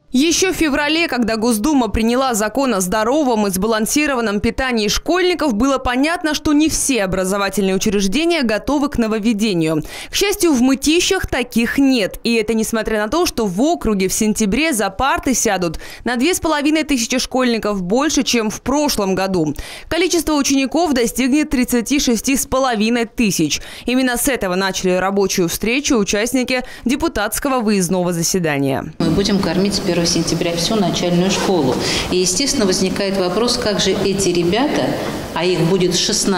Еще в феврале, когда Госдума приняла закон о здоровом и сбалансированном питании школьников, было понятно, что не все образовательные учреждения готовы к нововведению. К счастью, в Мытищах таких нет. И это несмотря на то, что в округе в сентябре за парты сядут на 2500 школьников больше, чем в прошлом году. Количество учеников достигнет 36,5 500. Именно с этого начали рабочую встречу участники депутатского выездного заседания. Мы будем кормить с 1 сентября всю начальную школу. И, естественно, возникает вопрос, как же эти ребята, а их будет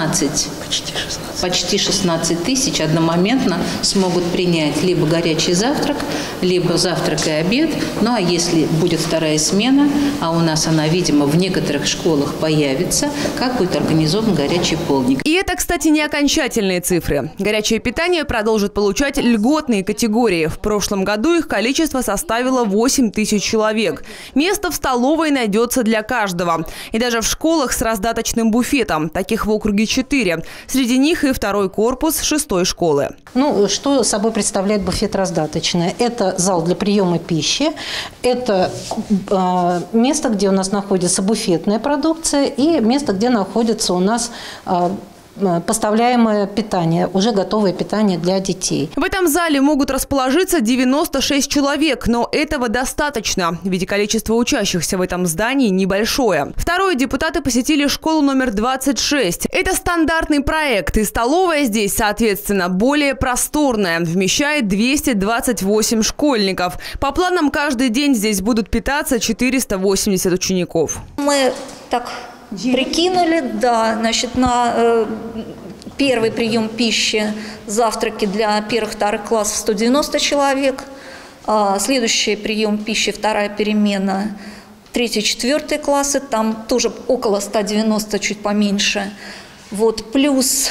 почти 16 тысяч, одномоментно смогут принять либо горячий завтрак, либо завтрак и обед. Ну а если будет вторая смена, а у нас она, видимо, в некоторых школах появится, как будет организован горячий полдник. И это, кстати, не окончательные цифры. Горячее питание продолжит получать льготные категории. В прошлом году их количество составило 8000 человек. Место в столовой найдется для каждого. И даже в школах с раздаточным буфетом. Таких в округе 4. Среди них и второй корпус 6-й школы. Что собой представляет буфет раздаточный? Это зал для приема пищи, это место, где у нас находится буфетная продукция, и место, где находится у нас поставляемое питание, уже готовое питание для детей. В этом зале могут расположиться 96 человек, но этого достаточно, ведь количество учащихся в этом здании небольшое. Второе, депутаты посетили школу номер 26. Это стандартный проект, и столовая здесь, соответственно, более просторная, вмещает 228 школьников. По планам, каждый день здесь будут питаться 480 учеников. Мы так прикинули, на первый прием пищи, завтраки для первых-вторых классов 190 человек, следующий прием пищи, вторая перемена, 3-4 классы, там тоже около 190, чуть поменьше. Плюс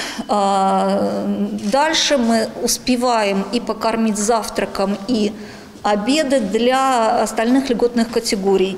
дальше мы успеваем и покормить завтраком, и обеды для остальных льготных категорий.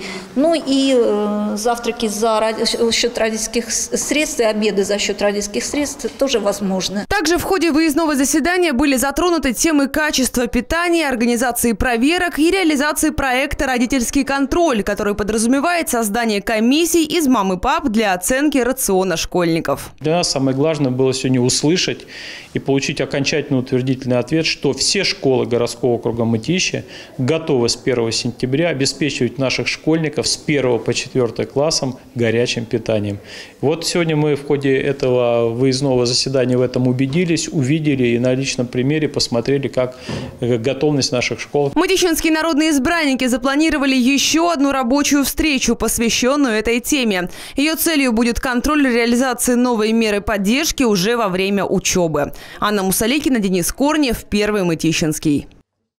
Завтраки за счет родительских средств и обеды за счет родительских средств тоже возможны. Также в ходе выездного заседания были затронуты темы качества питания, организации проверок и реализации проекта «Родительский контроль», который подразумевает создание комиссий из мам и пап для оценки рациона школьников. Для нас самое главное было сегодня услышать и получить окончательный утвердительный ответ, что все школы городского округа Мытищи готовы с 1 сентября обеспечивать наших школьников с 1 по 4 классам горячим питанием. Сегодня мы в ходе этого выездного заседания в этом убедились, увидели и на личном примере посмотрели, как готовность наших школ. Мытищинские народные избранники запланировали еще одну рабочую встречу, посвященную этой теме. Ее целью будет контроль реализации новой меры поддержки уже во время учебы. Анна Мусаликина, Денис Корнев, Первый Мытищинский.